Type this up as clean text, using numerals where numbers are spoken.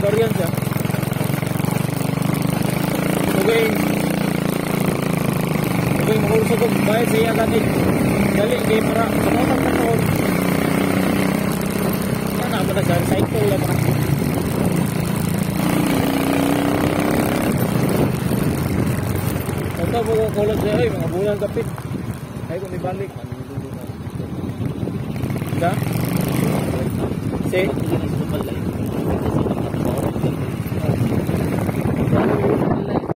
Bulgarian siya. Okay. Okay, makulusog ko. Bayad sa iya ganit. Dali, okay, para kumotang panahon. Sana ba na siya? Cycle lang na. Ito po ko kulot siya. Ay, mga bulan kapit. Ay, kung ibalik. Da? Si?